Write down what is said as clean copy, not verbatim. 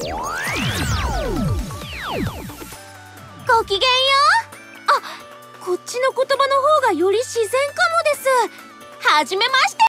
ごきげんよう。あ、こっちの言葉の方がより自然かもです。はじめまして。